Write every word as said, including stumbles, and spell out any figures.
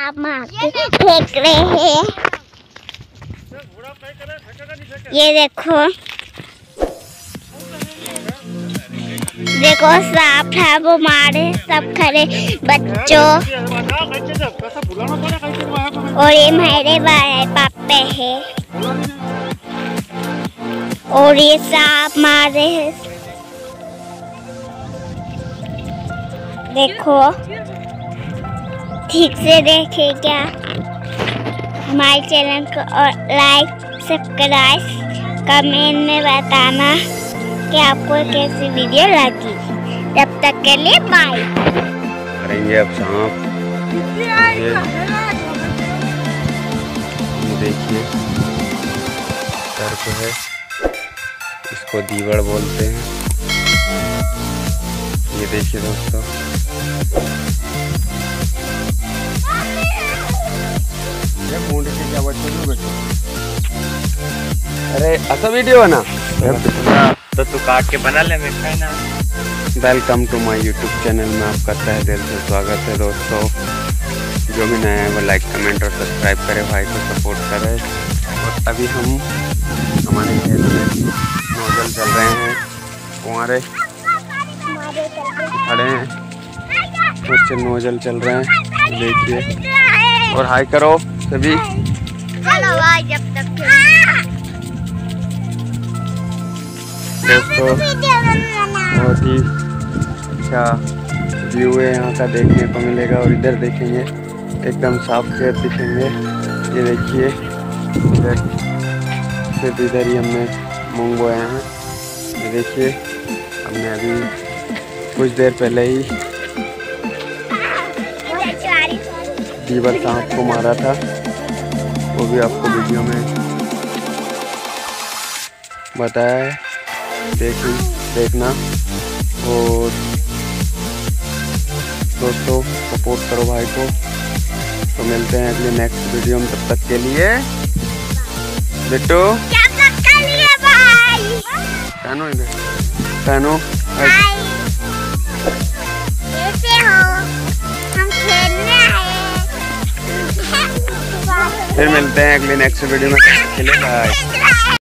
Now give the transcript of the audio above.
सांप मार के फेंक रहे हैं। ये देखो देखो सांप है वो मारे सब खड़े बच्चों। और ये मेरे बड़े पापे है और ये सांप मारे हैं। देखो ठीक से देखे क्या हमारे चैनल को और लाइक सब्सक्राइब कमेंट में बताना कि आपको कैसी वीडियो लगी। तब तक के लिए बाय। करेंगे अब सांप। देखिए सर्प है, इसको दीवड़ बोलते हैं। ये देखिए दोस्तों क्या बच्चों अरे ऐसा वीडियो है ना तो तू काट के बना ले मैं खाना। Welcome to my YouTube channel में आपका तहे दिल से स्वागत है दोस्तों। जो भी नया है वो लाइक कमेंट और सब्सक्राइब करे, भाई को सपोर्ट करे। और अभी हम हमारे खेत में नोजल चल रहे हैं, कुंवारे खड़े हैं, कुछ नोजल चल रहे हैं देखिए। और हाई करो सभी। जब तक दोस्तों बहुत ही अच्छा व्यू है यहाँ का, देखने को मिलेगा। और इधर देखेंगे एकदम साफ खेत दिखेंगे। ये देखिए इधर सिर्फ इधर ही हमने मूंग बोए हैं। ये देखिए हमने अभी कुछ देर पहले ही दीवर सांप को मारा था, वो भी आपको वीडियो में बताया है, देख देखना। और दोस्तों सपोर्ट करो भाई को। तो मिलते हैं अगले नेक्स्ट वीडियो में, तब तक के लिए बिट्टू कानो इधर कानो कैसे हो? हम खेलने आए। फिर मिलते हैं अगले नेक्स्ट वीडियो में, के लिए बाय।